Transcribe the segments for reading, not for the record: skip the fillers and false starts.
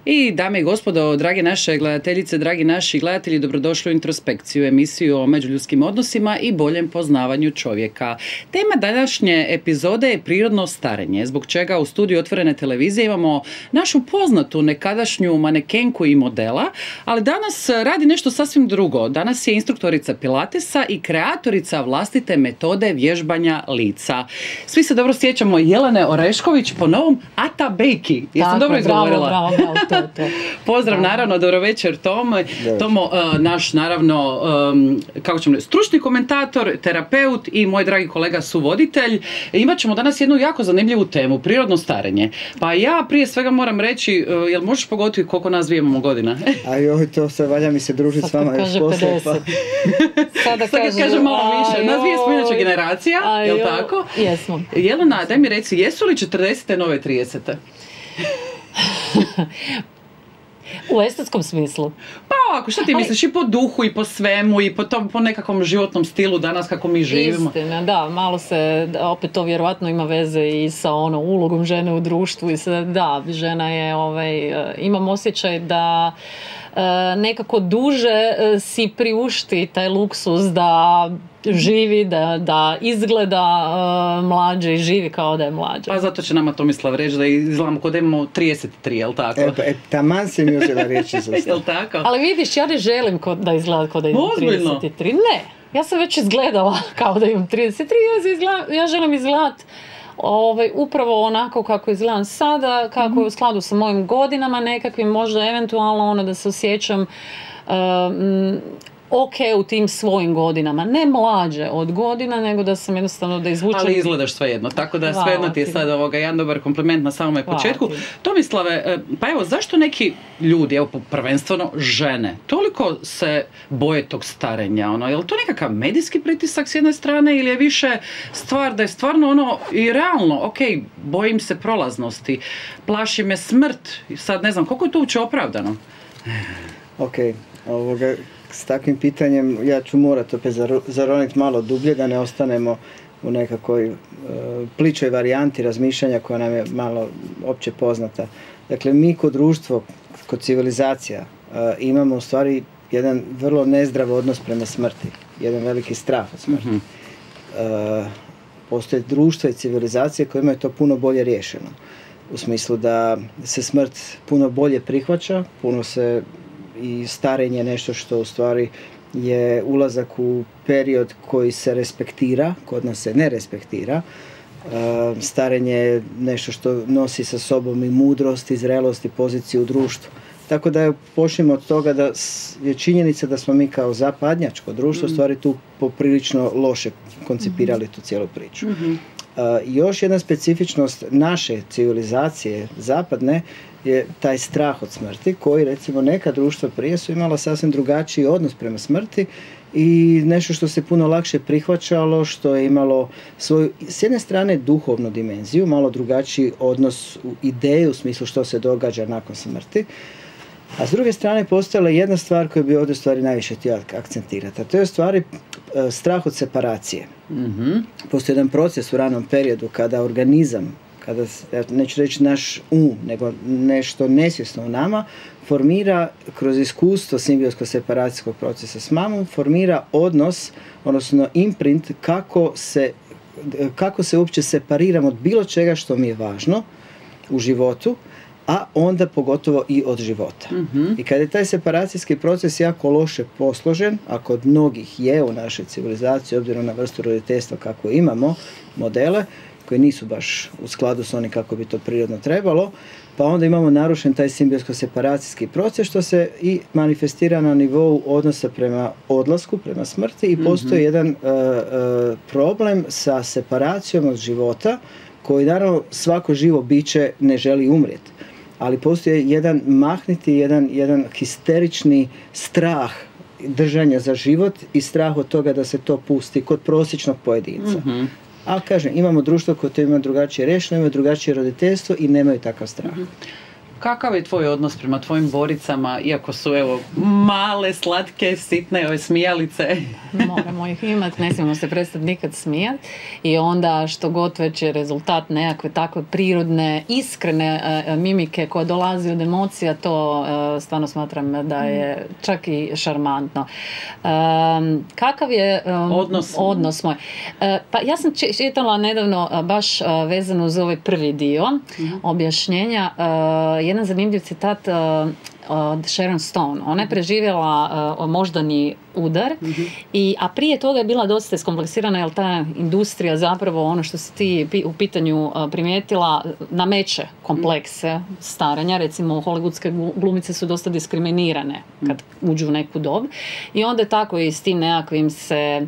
I dame i gospodo, drage naše gledateljice, dragi naši gledatelji, dobrodošli u Introspekciju, emisiju o međuljudskim odnosima i boljem poznavanju čovjeka. Tema današnje epizode je prirodno starenje, zbog čega u studiju Otvorene televizije imamo našu poznatu nekadašnju manekenku i modela, ali danas radi nešto sasvim drugo. Danas je instruktorica pilatesa i kreatorica vlastite metode vježbanja lica. Svi se dobro sjećamo Jelene Orešković po novom Ata Bejki. Jesam dobro izgovorila? Bravo, to. Pozdrav, naravno, dobro večer Tomo, naš naravno, kako ćemo reći, stručni komentator, terapeut i moj dragi kolega suvoditelj. Imat ćemo danas jednu jako zanimljivu temu, prirodno starenje. Pa ja prije svega moram reći, jel možeš pogoditi koliko nas dvije imamo godina? A joj, to se valja mi se družiti s vama još poslije. Sada kaže malo više. Nas dvije smo inače generacija, jel tako? Jesmo. Jelena, daj mi reci, jesu li 40. nove 30. U estetskom smislu? Pa ovako, šta ti misliš i po duhu i po svemu i po nekakvom životnom stilu danas kako mi živimo? Istina, da, malo se, opet to vjerojatno ima veze i sa ulogom žene u društvu i da, žena je, imam osjećaj da nekako duže si priušti taj luksus da živi, da izgleda mlađe i živi kao da je mlađe. Pa zato će nama Tomislav reći da izgledamo kod da imamo 33, jel tako? Taman se mi uzela riječi za jel tako? Ali vidiš, ja ne želim da izgleda kao da imam 33. Ne, ja sam već izgledala kao da imam 33, ja želim izgledati upravo onako kako izgledam sada, kako je u skladu sa mojim godinama nekakvim, možda eventualno da se osjećam u tim svojim godinama, ne mlađe od godina, nego da sam jednostavno da izvučem. Ali izgledaš svejedno, tako da svejedno ti je sad jedan dobar kompliment na samome početku. Tomislave, pa evo, zašto neki ljudi, evo prvenstveno žene, toliko se boje tog starenja? Je li to nekakav medijski pritisak s jedne strane ili je više stvar da je stvarno i realno, bojim se prolaznosti, plaši me smrt, sad ne znam, koliko je to uopće opravdano? S takvim pitanjem ja ću morati opet zaroniti malo dublje da ne ostanemo u nekakvoj pličoj varijanti razmišljanja koja nam je malo opće poznata. Dakle, mi kod društvo, kod civilizacija imamo u stvari jedan vrlo nezdrav odnos prema smrti, jedan veliki strah od smrti. Postoje društva i civilizacije koje imaju to puno bolje riješeno. U smislu da se smrt puno bolje prihvaća, puno se i starenje je nešto što u stvari je ulazak u period koji se respektira, kod nas se ne respektira. Starenje je nešto što nosi sa sobom i mudrost, i zrelost, i poziciju u društvu. Tako da počnemo od toga da je činjenica da smo mi kao zapadnjačko društvo u stvari tu poprilično loše koncipirali tu cijelu priču. Još jedna specifičnost naše civilizacije zapadne je taj strah od smrti koji recimo neka društva prije su imala sasvim drugačiji odnos prema smrti i nešto što se puno lakše prihvaćalo, što je imalo svoju s jedne strane duhovnu dimenziju, malo drugačiji odnos u ideju u smislu što se događa nakon smrti. A s druge strane postojala jedna stvar koju bi ovdje stvari najviše htio akcentirati, a to je u stvari strah od separacije. Postoji jedan proces u ranom periodu kada organizam, kada, ja neću reći naš nego nešto nesvjesno u nama, formira kroz iskustvo simbiosko-separacijskog procesa s mamom, formira odnos, odnosno imprint kako se uopće separiramo od bilo čega što mi je važno u životu, a onda pogotovo i od života. I kada je taj separacijski proces jako loše posložen, a kod mnogih je u našoj civilizaciji, obzirom na vrstu roditeljstva kako imamo modele, koji nisu baš u skladu s onim kako bi to prirodno trebalo, pa onda imamo narušen taj simbiosko-separacijski proces što se i manifestira na nivou odnosa prema odlasku, prema smrti i postoji jedan problem sa separacijom od života koji naravno svako živo biće ne želi umrijeti. Ali postoji jedan mahniti, jedan histerični strah držanja za život i strah od toga da se to pusti kod prosječnog pojedinca. A kažem, imamo društvo koje to ima drugačije rješeno, imaju drugačije roditeljstvo i nemaju takav strah. kakav je tvoj odnos prema tvojim boricama, iako su evo male, slatke, sitne, ove smijalice? Moramo ih imati, ne smijemo se prestati nikad smijati i onda što god već je rezultat nekakve takve prirodne, iskrene mimike koja dolazi od emocija, to stvarno smatram da je čak i šarmantno. Kakav je odnos moj? Pa ja sam čitala nedavno baš vezano uz ovaj prvi dio objašnjenja, jedan zanimljiv citat od Sharon Stone. Ona je preživjela moždani udar, a prije toga je bila dosta iskompleksirana, jer ta industrija zapravo, ono što si ti u pitanju primijetila, nameće komplekse starenja. Recimo, hollywoodske glumice su dosta diskriminirane kad uđu u neku dob. I onda je tako i s tim nekakvim se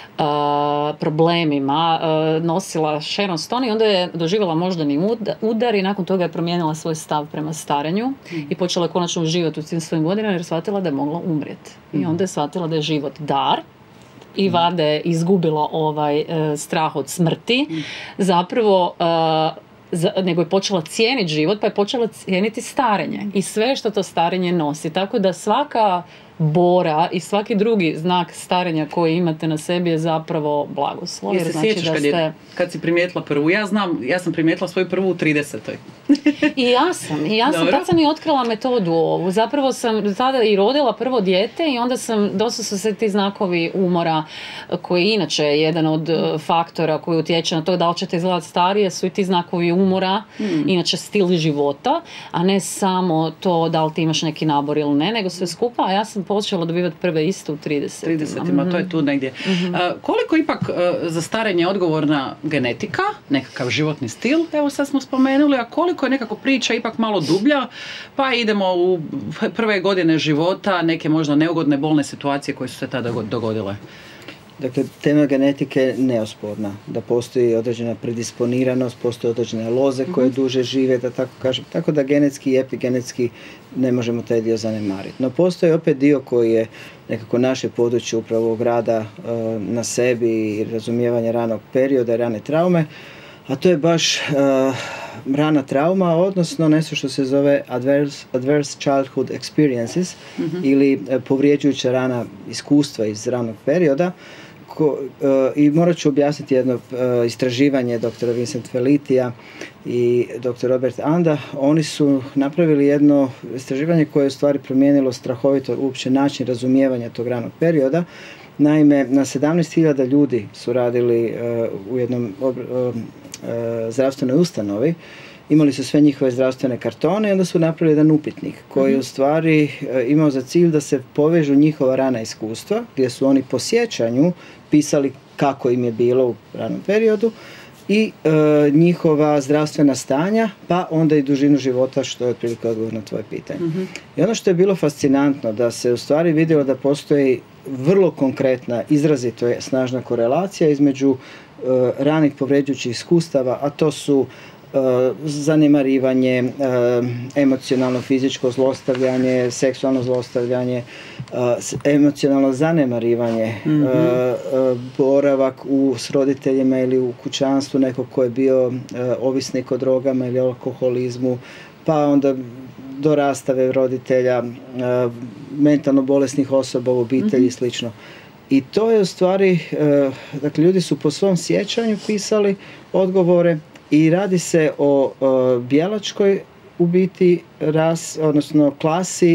problemima nosila Sharon Stone i onda je doživjela moždani udar i nakon toga je promijenila svoj stav prema starenju i počela je konačno uživati u svim svojim godinama jer je shvatila da je mogla umrijeti. I onda je shvatila da je život dar i valjda je izgubila ovaj strah od smrti. Zapravo nego je počela cijeniti život, pa je počela cijeniti starenje i sve što to starenje nosi. Tako da svaka bora i svaki drugi znak starenja koji imate na sebi je zapravo blagoslov. Jer se sjećaš kad si primijetila prvu? Ja sam primijetila svoju prvu u 30. I ja sam, tad sam i otkrila metodu ovu. Zapravo sam tada i rodila prvo dijete i onda dosta su se ti znakovi umora, koji je inače jedan od faktora koji utječe na to da li ćete izgledati starije, su i ti znakovi umora, inače stil života, a ne samo to da li ti imaš neki nabor ili ne, nego sve skupa, a ja sam počela dobivati prve isto u 30. 30-ima, to je tu negdje. Koliko ipak za starenje odgovorna genetika, nekakav životni stil, evo sad smo spomenuli, a koliko je nekako priča ipak malo dublja, pa idemo u prve godine života, neke možda neugodne bolne situacije koje su se tada dogodile. Dakle, tema genetike je neosporna, da postoji određena predisponiranost, postoje određene loze koje duže žive, da tako kažem. Tako da genetski i epigenetski ne možemo taj dio zanemariti. No postoji opet dio koji je nekako naše područje upravo ovog rada na sebi i razumijevanja ranog perioda i rane traume, a to je baš rana trauma, odnosno nešto što se zove adverse childhood experiences ili povrijeđujuća rana iskustva iz ranog perioda. I morat ću objasniti jedno istraživanje dr. Vincent Felittija i dr. Robert Anda. Oni su napravili jedno istraživanje koje je u stvari promijenilo strahovito uopće način razumijevanja tog ranog perioda. Naime, na 17.000 ljudi su radili u jednom zdravstvenoj ustanovi. Imali su sve njihove zdravstvene kartone i onda su napravili jedan upitnik koji u stvari imao za cilj da se povežu njihova rana iskustva, gdje su oni po sjećanju pisali kako im je bilo u ranom periodu i njihova zdravstvena stanja, pa onda i dužinu života, što je otprilike odgovor na tvoje pitanje. I ono što je bilo fascinantno, da se u stvari vidjelo da postoji vrlo konkretna, izrazito je snažna korelacija između ranih povređujućih iskustava, a to su zanemarivanje, emocionalno fizičko zlostavljanje, seksualno zlostavljanje, emocionalno zanemarivanje, boravak s roditeljima ili u kućanstvu nekog ko je bio ovisnik o drogama ili alkoholizmu, pa onda do rastave roditelja, mentalno bolesnih osoba u obitelji i slično. I to je u stvari, dakle, ljudi su po svom sjećanju pisali odgovore i radi se o bijelačkoj u biti odnosno klasi,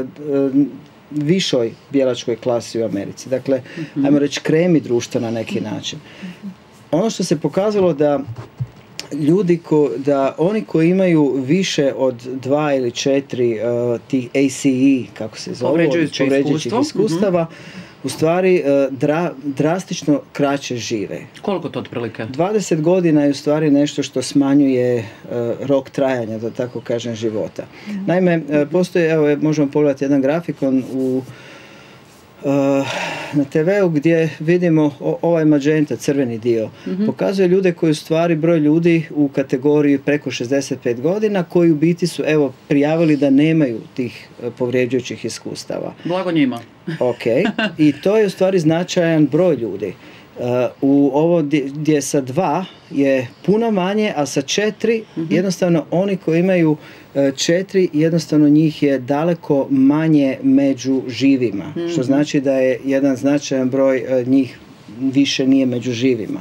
višoj bijelačkoj klasi u Americi. Dakle, ajmo reći kremi društva na neki način. Ono što se pokazalo da ljudi da oni koji imaju više od 2 ili 4 tih ACE, kako se zove, povređujućih iskustava, u stvari drastično kraće žive. Koliko to otprilike? 20 godina je u stvari nešto što smanjuje rok trajanja, da tako kažem, života. Naime, postoji, evo, možemo pogledati jedan grafikon na TV-u gdje vidimo ovaj magenta, crveni dio. Pokazuje ljude koji u stvari broj ljudi u kategoriji preko 65 godina koji u biti su prijavili da nemaju tih povrijeđujućih iskustava. Blago njima. Ok, i to je u stvari značajan broj ljudi. U ovo gdje je sa 2 je puno manje, a sa 4 jednostavno oni koji imaju 4 jednostavno njih je daleko manje među živima, što znači da je jedan značajan broj njih više nije među živima.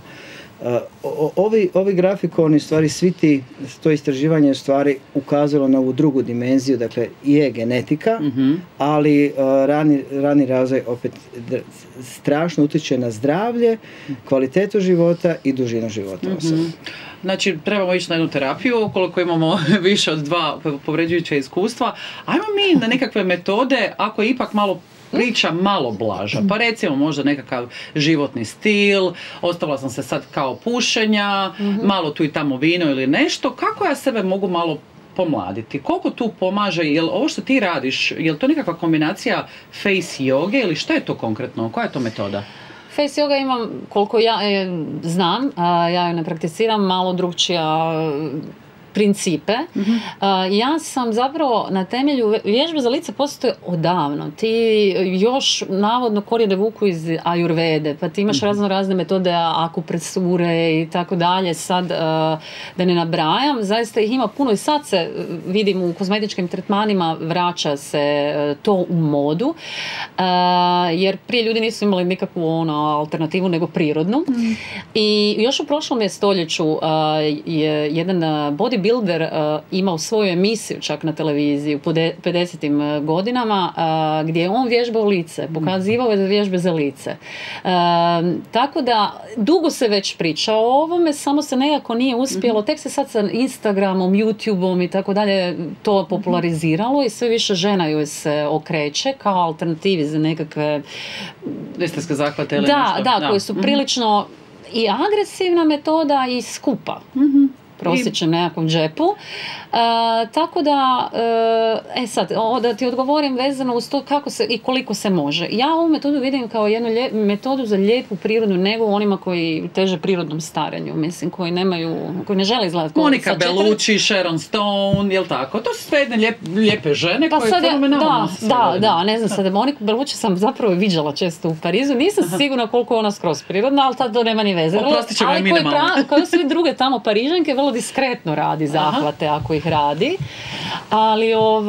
Ovi grafikoni, stvari, to istraživanje je stvari ukazalo na ovu drugu dimenziju, dakle je genetika, ali rani razvoj opet strašno utječe na zdravlje, kvalitetu života i dužinu života osobe. Znači, trebamo ići na jednu terapiju, ukoliko imamo više od 2 povređujuća iskustva. Ajmo mi na nekakve metode, ako je ipak malo priča malo blaža, pa recimo možda nekakav životni stil, ostavila sam se sad kao pušenja, malo tu i tamo vino ili nešto, kako ja sebe mogu malo pomladiti? Koliko tu pomaže? Jel ovo što ti radiš, je to nekakva kombinacija face joge ili što je to konkretno? Koja je to metoda? Face yoga imam, koliko ja znam, ja ju ne prakticiram, malo drugčija principe. Ja sam zapravo na temelju vježbe za lice postoje odavno. Ti još navodno korijene vuku iz ajurvede, pa ti imaš razne metode akupresure i tako dalje. Sad da ne nabrajam, zaista ih ima puno i sad se vidim u kozmetičkim tretmanima vraća se to u modu, jer prije ljudi nisu imali nikakvu alternativu nego prirodnu. I još u prošlom je stoljeću jedan bodybuilder imao svoju emisiju čak na televiziji u 50. godinama gdje je on vježbao lice, pokazivao je vježbe za lice. Tako da dugo se već priča o ovome, samo se nekako nije uspjelo, tek se sad sa Instagramom, YouTubeom i tako dalje to populariziralo i sve više žena joj se okreće kao alternativi za nekakve estetske zahvate ili nešto. Da, koje su prilično i agresivna metoda i skupa. Prosječnom nekakvom džepu. Tako da, sad, da ti odgovorim vezano uz to kako se i koliko se može. Ja ovu metodu vidim kao jednu metodu za lijepu prirodnu nego onima koji teže prirodnom starenju. Mislim, koji ne žele izgledati. Monika Bellucci, Sharon Stone, jel tako? To su sve jedne lijepe žene koje fenomenalno. Da, ne znam sad, Moniku Bellucci sam zapravo viđala često u Parizu. Nisam sigurna koliko je ona skroz prirodna, ali tad to nema ni veze. Oprostit ćemo je minimalno. Kao svi druge tamo Parižanke, vrlo diskretno radi zahvate ako ih radi, ali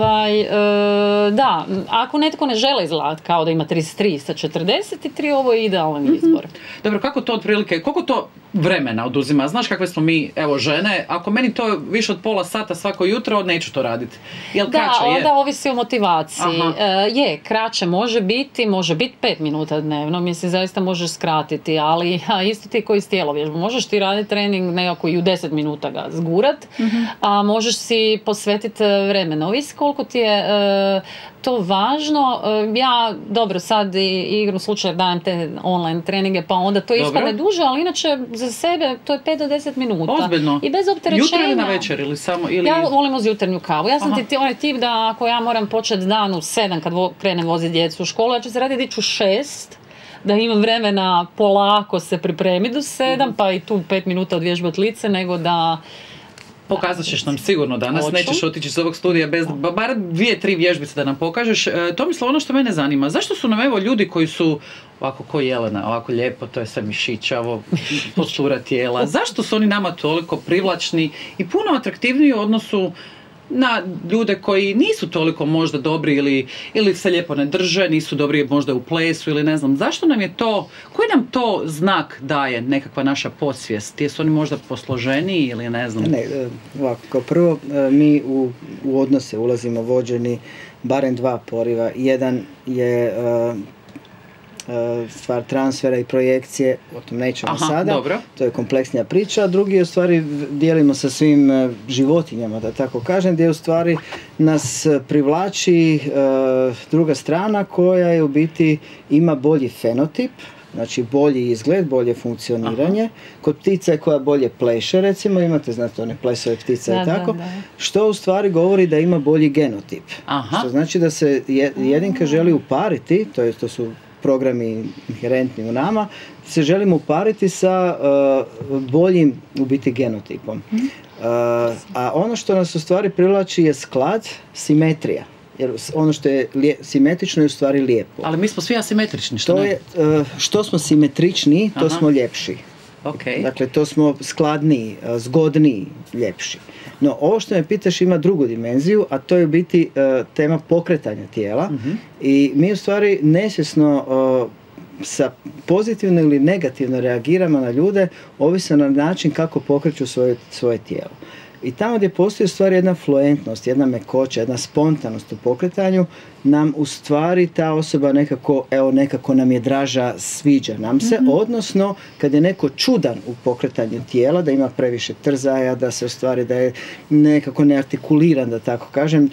da, ako netko ne žele izgledati kao da ima 33 sa 43, ovo je idealan izbor. Dobro, kako to otprilike, koliko to vremena oduzima? Znaš kakve smo mi, evo, žene, ako meni to više od pola sata svako jutro, neću to raditi. Jel kraće je? Onda ovisi o motivaciji. Kraće može biti 5 minuta dnevno, mislim, zaista možeš skratiti, ali isto ti koji s tijelovježbom. Možeš ti raditi trening nekako i u 10 minuta ga zgurat, a možeš si posvetiti vremena. Ovisi koliko ti je to važno. Ja, dobro, sad igrom slučaja dajem te online treninge, pa onda to ispadne duže, ali inače za sebe to je 5 do 10 minuta. Ozbiljno? I bez opterećenja. Jutro ili na večer ili samo? Ili... Ja volim uz jutarnju kavu. Ja sam onaj tip da ako ja moram početi dan u 7 kad krenem voziti djecu u školu, ja ću se raditi ići u 6, da imam vremena polako se pripremiti do 7, pa i tu 5 minuta odvježbati lice, nego da... Pokazat ćeš nam sigurno danas, nećeš otići iz ovog studija bez bar 2-3 vježbice da nam pokažeš. Tomislav, ono što mene zanima, zašto su nam evo ljudi koji su ovako ko Jelena, ovako lijepo, to je sve mišićavo, postura tijela, zašto su oni nama toliko privlačni i puno atraktivniji u odnosu na ljude koji nisu toliko možda dobri ili se lijepo ne drže, nisu dobri možda u plesu ili ne znam. Zašto nam je to, koji nam to znak daje nekakva naša podsvijest? Jesu oni možda posloženiji ili ne znam? Ovako, kao prvo mi u odnose ulazimo vođeni barem 2 poriva. Jedan je stvar transfera i projekcije, o tom nećemo sada, dobro. To je kompleksnija priča, a drugi je u stvari dijelimo sa svim životinjama, da tako kažem, gdje u stvari nas privlači druga strana koja je u biti ima bolji fenotip, znači bolji izgled, bolje funkcioniranje. Kod ptice koja bolje pleše, recimo, imate, znate, one plesove ptice i tako, što u stvari govori da ima bolji genotip. Što znači da se jedinka želi upariti, to su programi inherentni u nama, se želimo upariti sa boljim u biti genotipom. A ono što nas u stvari privlači je sklad, simetrija. Jer ono što je simetrično je u stvari lijepo. Ali mi smo svi asimetrični, što ne? Što smo simetričniji, to smo ljepši. Okay. Dakle, to smo skladniji, zgodniji, ljepši. No, ovo što me pitaš ima drugu dimenziju, a to je u biti tema pokretanja tijela. I mi u stvari nesvjesno sa pozitivno ili negativno reagiramo na ljude, ovisno na način kako pokreću svoje tijelo. I tamo gdje postoji u stvari jedna fluentnost, jedna mekoća, jedna spontanost u pokretanju, nam u stvari ta osoba nekako nam je draža, sviđa nam se, odnosno kad je neko čudan u pokretanju tijela, da ima previše trzaja, da se u stvari da je nekako neartikuliran, da tako kažem,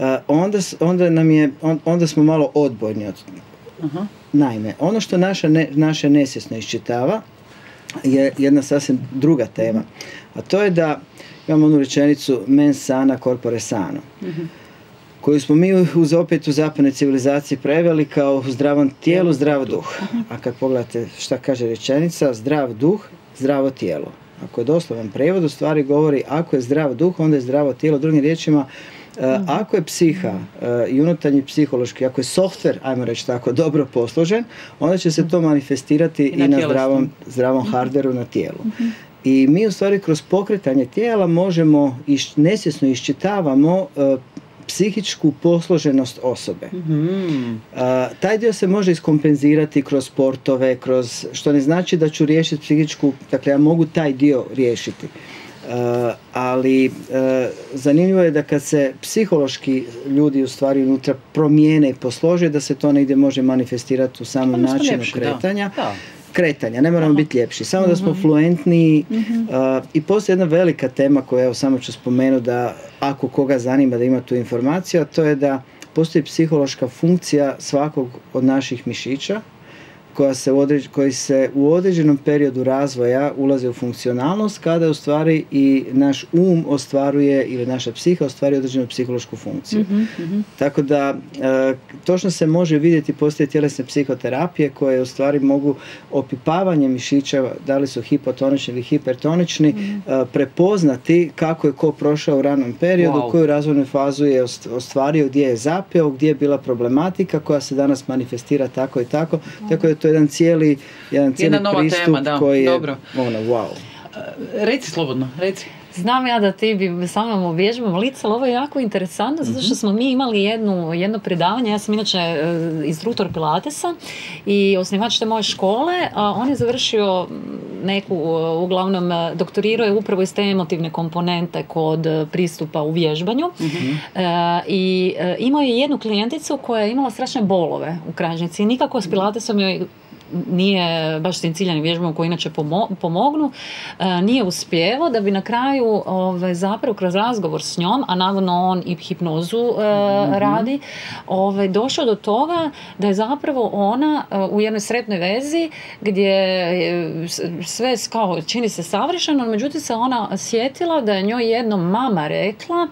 onda smo malo odbojni od toga. Naime, ono što naše nesvjesno iščitava je jedna sasvim druga tema, a to je da imamo onu rečenicu mens sana corpore sano, koju smo mi opet u zapadnoj civilizaciji preveli kao u zdravom tijelu, zdrav duh. A kad pogledate šta kaže rečenica, zdrav duh, zdravo tijelo. Ako je doslovan prevod, u stvari govori ako je zdrav duh, onda je zdravo tijelo. Drugim riječima, ako je psiha i unutarnji psihološki, ako je softver, ajmo reći tako, dobro posložen, onda će se to manifestirati i na zdravom hardveru na tijelu. I mi u stvari kroz pokretanje tijela možemo, nesvjesno iščitavamo psihičku posloženost osobe. Taj dio se može iskompenzirati kroz sportove, što ne znači da ću riješiti psihičku, dakle ja mogu taj dio riješiti. Ali zanimljivo je da kad se psihološki ljudi u stvari unutra promijene i poslože, da se to negdje može manifestirati u samom načinu kretanja. Kretanja, ne moramo biti ljepši, samo da smo fluentniji. I postoji jedna velika tema koju evo samo ću spomenuti da ako koga zanima da ima tu informaciju, a to je da postoji psihološka funkcija svakog od naših mišića koji se u određenom periodu razvoja ulaze u funkcionalnost kada u stvari i naš ostvaruje ili naša psiha ostvaruje određenu psihološku funkciju. Tako da točno se može vidjeti, postoje tjelesne psihoterapije koje u stvari mogu opipavanjem mišića, da li su hipotonični ili hipertonični, prepoznati kako je ko prošao u ranom periodu, koju razvojnu fazu je ostvario, gdje je zapeo, gdje je bila problematika koja se danas manifestira tako i tako. Tako je to jedan cijeli pristup tema, koji je wow. Reci slobodno, reci. Znam ja da ti bi samo vježbama lica, ali ovo je jako interesantno zato što smo mi imali jedno predavanje. Ja sam inače instruktor Pilatesa i osnivač te moje škole. On je završio uglavnom doktorirao je upravo iz te emotivne komponente kod pristupa u vježbanju. I imao je jednu klijenticu koja je imala strašne bolove u kralježnici i nikako s Pilatesom joj nije baš s tim ciljanim vježbama koje inače pomognu, nije uspjevao da bi na kraju zapravo kroz razgovor s njom, a navodno on i hipnozu radi, došao do toga da je zapravo ona u jednoj sretnoj vezi gdje sve kao čini se savršeno, međutim se ona sjetila da je njoj jednom mama rekla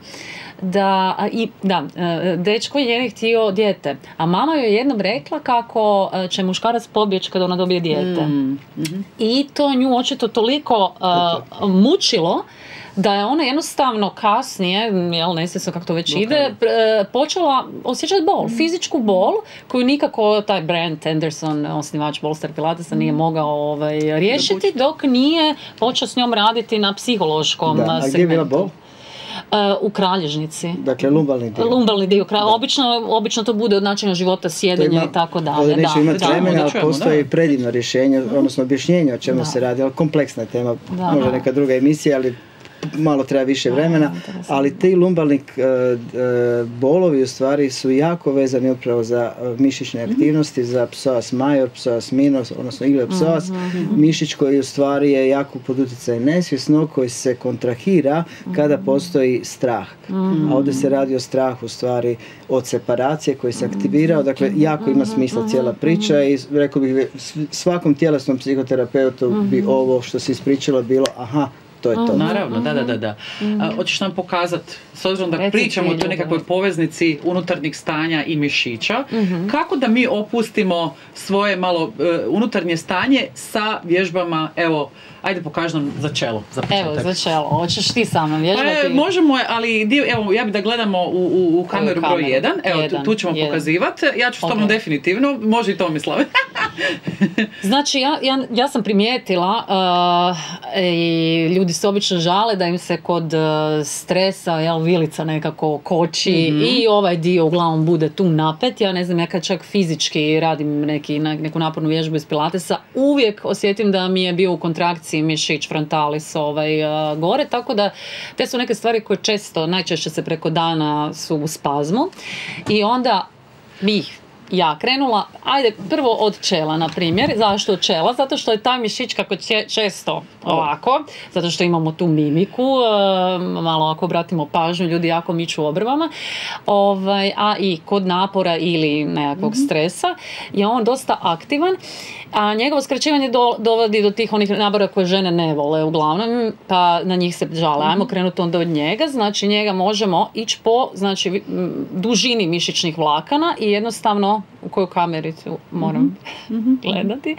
dečko je htio dijete, a mama joj jednom rekla kako će muškarac pobjeći kad ona dobije dijete. I to nju očito toliko mučilo da je ona jednostavno kasnije, nesvjesno kako to već ide, počela osjećati bol, fizičku bol koju nikako taj Brent Anderson, osnivač Bolster Pilatesa, nije mogao riješiti dok nije počeo s njom raditi na psihološkom segmentu. A gdje je bila bol? U kralježnici. Dakle, lumbalni dio. Lumbalni dio. Obično to bude od načina života, sjedenja i tako dalje. Ovdje neću imati vremena, ali postoji predivno rješenje, odnosno objašnjenje o čemu se radi, ali kompleksna je tema, možda neka druga emisija, ali malo treba više vremena, ali ti lumbalni bolovi u stvari su jako vezani upravo za mišićne aktivnosti, za psoas major, psoas minor, odnosno iliopsoas, mišić koji u stvari je jako pod utjecajem nesvjesnog, koji se kontrahira kada postoji strah. A ovdje se radi o strahu u stvari od separacije koji se aktivirao, dakle jako ima smisla cijela priča i rekao bih svakom tjelesnom psihoterapeutu bi ovo što se ispričalo bilo aha, to je to. Naravno, da. Hoćeš nam pokazati, s obzirom da pričamo o toj nekakvoj poveznici unutarnjeg stanja i mišića, kako da mi opustimo svoje malo unutarnje stanje sa vježbama, evo, ajde pokaži nam za čelo. Evo, za čelo. Hoćeš ti sama vježbati? Pa, možemo, ali evo, ja bi da gledamo u kameru broj 1. Evo, tu ćemo pokazivati. Ja ću s tobom definitivno, može i Tomislav. Znači, ja sam primijetila i ljudi se obično žale da im se kod stresa vilica nekako koči i ovaj dio uglavnom bude tu napet. Ja ne znam, ja kad čak fizički radim neku napornu vježbu iz pilatesa, uvijek osjetim da mi je bio u kontrakciji mišić frontalis gore, tako da te su neke stvari koje najčešće se preko dana su u spazmu i onda bih ja krenula, ajde prvo od čela na primjer. Zašto od čela? Zato što je taj mišić kako često ovako, zato što imamo tu mimiku, malo ako obratimo pažnju, ljudi jako miču obrvama, a i kod napora ili nekakvog stresa je on dosta aktivan, a njegovo skraćivanje dovodi do tih onih nabora koje žene ne vole uglavnom, pa na njih se žale. Ajmo krenuti onda od njega, znači njega možemo ići po dužini mišićnih vlakana i jednostavno u koju kamericu moram gledati,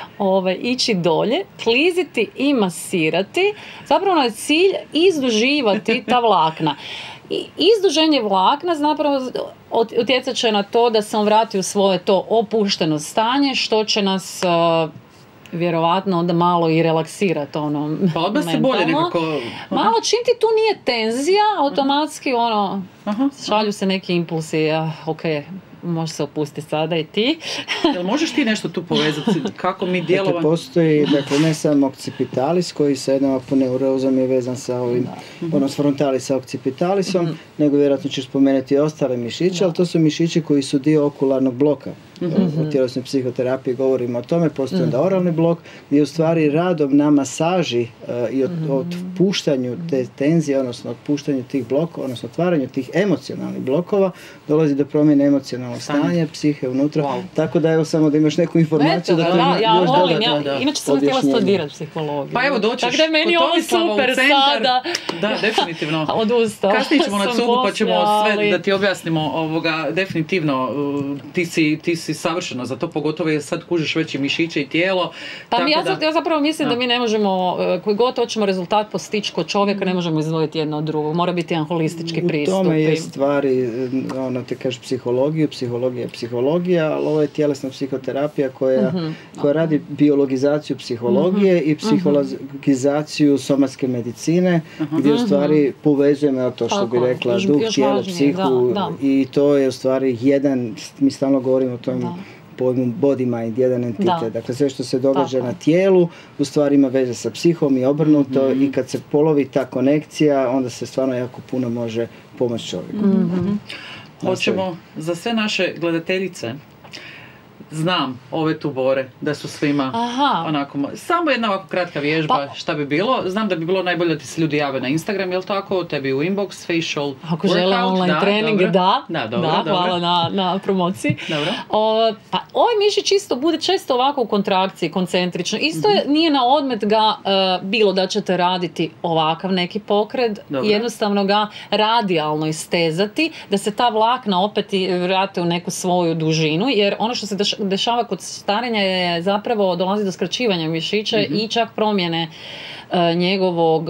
ići dolje, kliziti i masirati. Zapravo je cilj izduživati ta vlakna. I izduženje vlakna zapravo utjecat će na to da se on vrati u svoje to opušteno stanje, što će nas vjerovatno onda malo i relaksirati pa odmah se bolje nekako. Malo čim ti tu nije tenzija, automatski šalju se neki impulsi, ok, može se opustiti sada i ti. Jel možeš ti nešto tu povezati? Kako mi djelovamo? Dakle, postoji, ne samo occipitalis koji sa jednom aponeurozom je vezan sa ovim, odnosno frontalis sa occipitalisom, nego vjerojatno ćeš spomenuti i ostale mišiće, ali to su mišići koji su dio okularnog bloka. U tjelesnoj psihoterapiji govorimo o tome, postoji onda oralni blok gdje u stvari radom na masaži i otpuštanju te tenzije, odnosno otpuštanju tih blokova, odnosno otvaranju tih emocionalnih blokova, dolazi do promjene emocionalnog stanja, psihe unutra. Tako da evo samo da imaš neku informaciju. Ja volim, inače sam htjela studirati psihologiju. Pa evo doćeš kod Tomislava u centar. Da, definitivno. Odustao. Kasnije ćemo na cugu pa ćemo sve da ti objasnimo definitivno. Ti si savršeno za to, pogotovo je sad kužiš veći mišiće i tijelo. Pa ja zapravo mislim da mi ne možemo, koji god hoćemo rezultat postići kod čovjeka, ne možemo izdvojiti jedno od drugog. Mora biti jedan holistički pristup. U tome je stvari, te kažeš psihologija je psihologija, ali ovo je tjelesna psihoterapija koja radi biologizaciju psihologije i psihologizaciju somatske medicine, gdje u stvari povezujemo to što bi rekla, duh, tijelo, psihu i to je u stvari jedan, mi stalno govorimo o tom pojmu body mind, jedan entitet. Dakle, sve što se događa na tijelu u stvari ima veze sa psihom i obrnuto i kad se polovi ta konekcija, onda se stvarno jako puno može pomoći čovjeku. Hoćemo za sve naše gledateljice, znam ove tu bore da su svima onako, samo jedna ovako kratka vježba, šta bi bilo? Znam da bi bilo najbolje da ti se ljudi jave na Instagram, jel tako? Tebi u inbox, facial ako workout. Žele online treninge, hvala na promociji. Pa ovaj mišić isto bude često ovako u kontrakciji, koncentrično. Isto nije na odmet ga bilo da ćete raditi ovakav neki pokret, jednostavno ga radijalno istezati, da se ta vlakna opet vrate u neku svoju dužinu, jer ono što se dešava kod starenja je zapravo dolazi do skraćivanja mišića i čak promjene njegovog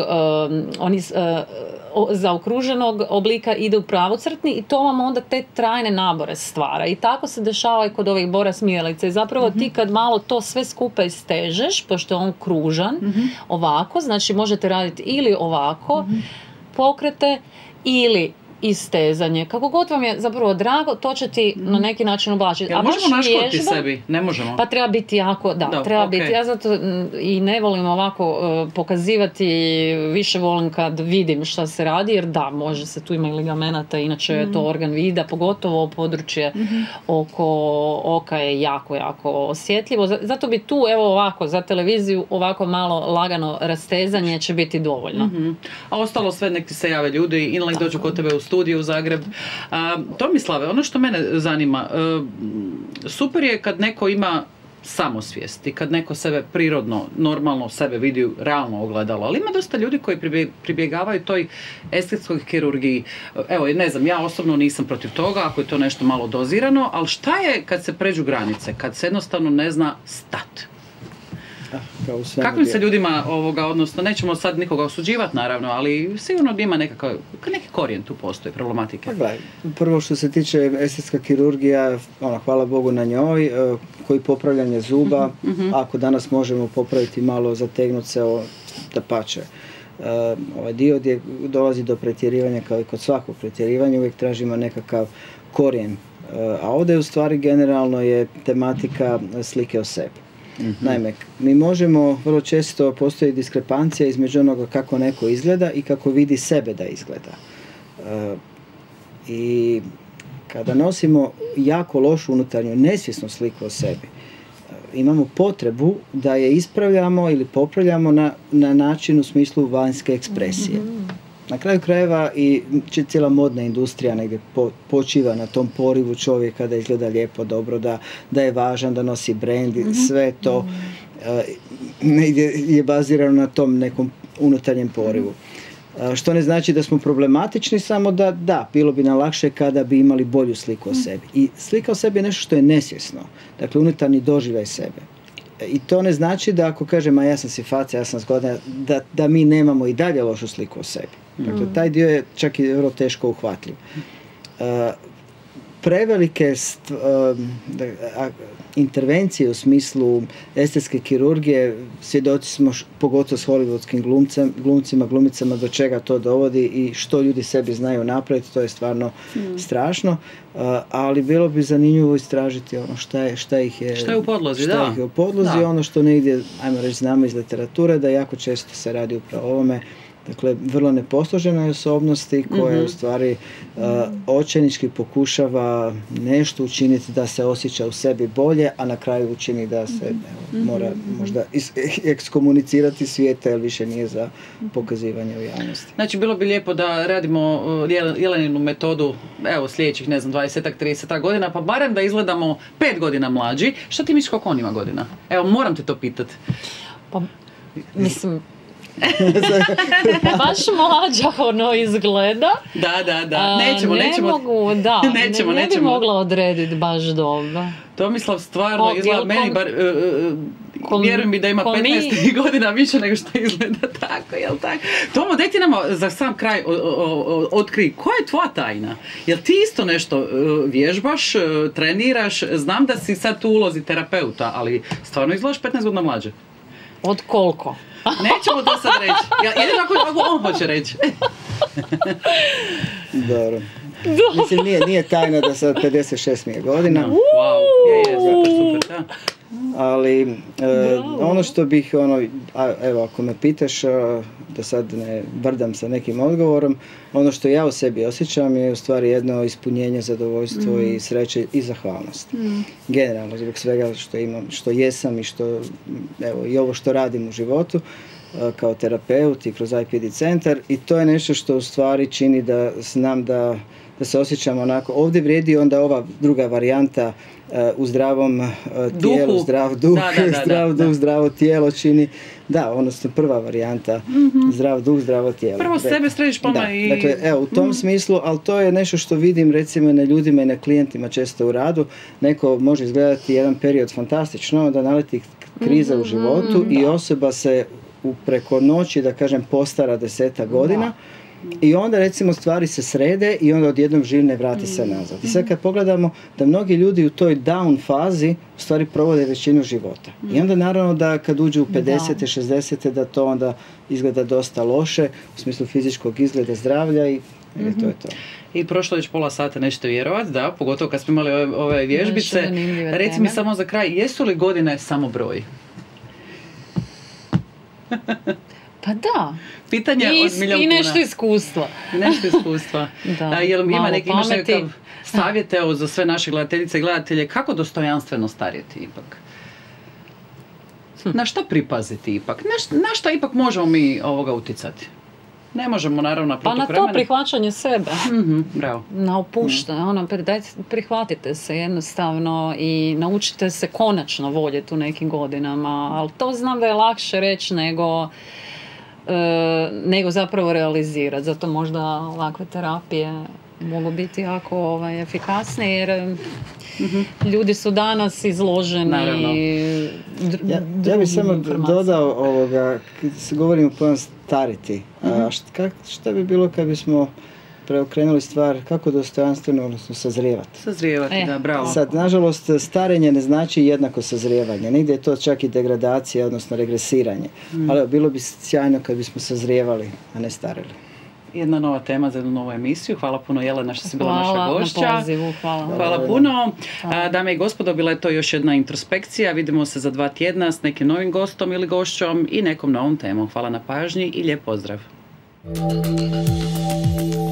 zaokruženog oblika ide u pravocrtni i to vam onda te trajne nabore stvara. I tako se dešava i kod ovih bora smijelica. I zapravo ti kad malo to sve skupa istežeš, pošto je on kružan, ovako, znači možete raditi ili ovako pokrete ili istezanje. Kako god vam je zapravo drago, to će ti na neki način oblačiti. A možemo naškoditi sebi? Ne možemo. Pa treba biti jako, treba biti. Ja zato i ne volim ovako pokazivati, više volim kad vidim šta se radi, jer može se, tu ima i ligamenata, inače je to organ vida, pogotovo područje oko oka je jako, jako osjetljivo. Zato bi tu, evo ovako, za televiziju ovako malo lagano rastezanje će biti dovoljno. A ostalo sve nek ti se jave ljudi, inlike dođu kod tebe u studiju u Zagreb. Tomislave, ono što mene zanima, super je kad neko ima samosvijesti, kad neko sebe prirodno, normalno sebe vidi realno ogledalo, ali ima dosta ljudi koji pribjegavaju toj estetskoj kirurgiji. Evo, ne znam, ja osobno nisam protiv toga, ako je to nešto malo dozirano, ali šta je kad se pređu granice, kad se jednostavno ne zna stat? Kakvim se ljudima odnosno, nećemo sad nikoga osuđivati naravno, ali sigurno ima neki korijen tu postoji problematike. Prvo što se tiče estetska kirurgija, hvala Bogu na njoj, koji popravljanje zuba, ako danas možemo popraviti malo, zategnuti se, dapače. Ovaj dio gdje dolazi do pretjerivanja, kao i kod svakog pretjerivanja, uvijek tražimo nekakav korijen. A ovdje u stvari generalno je tematika slike o sebi. Naime, mi možemo, vrlo često postoji diskrepancija između onoga kako neko izgleda i kako vidi sebe da izgleda. I kada nosimo jako lošu unutarnju nesvjesnu sliku o sebi, imamo potrebu da je ispravljamo ili popravljamo na način u smislu vanjske ekspresije. Na kraju krajeva i cijela modna industrija negdje počiva na tom porivu čovjeka da izgleda lijepo, dobro, da je važan, da nosi brand, sve to negdje je bazirano na tom nekom unutarnjem porivu. Što ne znači da smo problematični, samo da, bilo bi nam lakše kada bi imali bolju sliku o sebi. I slika o sebi je nešto što je nesvjesno, dakle unutarnji doživljaj sebe. I to ne znači da ako kažem, a ja sam si faca, ja sam zgodan, da mi nemamo i dalje lošu sliku o sebi. Dakle, taj dio je čak i vrlo teško uhvatljiv. Prevelike intervencije u smislu estetske kirurgije, svjedoci smo pogotovo s hollywoodskim glumcima, glumicama, do čega to dovodi i što ljudi sebi znaju napraviti, to je stvarno strašno, ali bilo bi zanimljivo istražiti ono šta ih je u podlozi, ono što negdje, ajmo reći, znamo iz literature, da jako često se radi upravo o ovome. Dakle, vrlo neposloženoj osobnosti koja u stvari očajnički pokušava nešto učiniti da se osjeća u sebi bolje, a na kraju učini da se mora možda ekskomunicirati svijeta, jer više nije za pokazivanje u javnosti. Znači, bilo bi lijepo da radimo Jeleninu metodu, evo, sljedećih, 20-30 godina, pa barem da izgledamo 5 godina mlađi. Što ti misliš koliko on ima godina? Evo, moram te to pitati. Pa, mislim... baš mlađa izgleda. Da. Nećemo. Ne bi mogla odrediti baš dobro. Tomislav stvarno izgleda meni, vjerujem mi da ima 15 godina više nego što izgleda tako, jel tako? Tomo, daj ti nam za sam kraj otkrij, koja je tvoja tajna? Jel ti isto nešto vježbaš, treniraš? Znam da si sad tu u ulozi terapeuta, ali stvarno izgledaš 15 godina mlađe. Od koliko? Nećemo to sad reći. Jedino ako on hoće reći. Dobro. Mislim, nije tajna da sad 56 mi je godina. Wow, super, da. Ali ono što bih, evo, ako me pitaš, da sad ne brdam sa nekim odgovorom, ono što ja u sebi osjećam je u stvari jedno ispunjenje, zadovoljstvo i sreće i zahvalnost. Generalno, zbog svega što imam, što jesam i što, evo, i ovo što radim u životu kao terapeut i kroz IPD centar, i to je nešto što u stvari čini da znam da se osjećam onako. Ovdje vrijedi onda ova druga varijanta, u zdravom tijelu, zdrav duh, zdravo tijelo čini, odnosno prva varijanta, zdrav duh, zdravo tijelo. Prvo sebe središ pa i... Dakle, evo, u tom smislu, ali to je nešto što vidim recimo na ljudima i na klijentima često u radu. Neko može izgledati jedan period fantastično, onda naleti kriza u životu i osoba se preko noći, da kažem, postara 10 godina. I onda recimo stvari se srede i onda odjednom živne vrati se nazad. I sad kad pogledamo da mnogi ljudi u toj down fazi u stvari provode većinu života. I onda naravno da kad uđu u 50. 60. da to onda izgleda dosta loše u smislu fizičkog izgleda, zdravlja i to je to. I prošlo već pola sata, nećete vjerovati, da, pogotovo kad smo imali ove vježbice. Reci mi samo za kraj, jesu li godine samo broj? Pa da. Pitanje od milijun kuna. I nešto iskustva. Jel ima imaš nekakav savjet za sve naše gledateljice i gledatelje, kako dostojanstveno starjeti ipak? Na šta pripaziti ipak? Na šta ipak možemo mi utjecati? Ne možemo naravno Pa na to prihvaćanje sebe. Bravo. Na opuštanje. Prihvatite se jednostavno i naučite se konačno voljeti u nekim godinama. Ali to znam da je lakše reći nego zapravo realizirati. Zato možda ovakve terapije mogu biti jako efikasne jer ljudi su danas izloženi ja bih samo dodao kad se govorimo o pojam stariti. Šta bi bilo kad bismo preokrenuli stvar kako dostojanstveno, odnosno sazrijevati? Sazrijevati, da, bravo. Sad, nažalost, starenje ne znači jednako sazrijevanje. Nigdje je to čak i degradacija, odnosno regresiranje. Ali bilo bi sjajno kad bismo sazrijevali, a ne starili. Jedna nova tema za jednu novu emisiju. Hvala puno, Jelena, što si bila naša gošća. Hvala na pozivu. Hvala puno. Dame i gospodo, bila je to još jedna introspekcija. Vidimo se za 2 tjedna s nekim novim gostom ili gošćom i nekom novom temom. Hvala na pažnji i lijep pozdrav.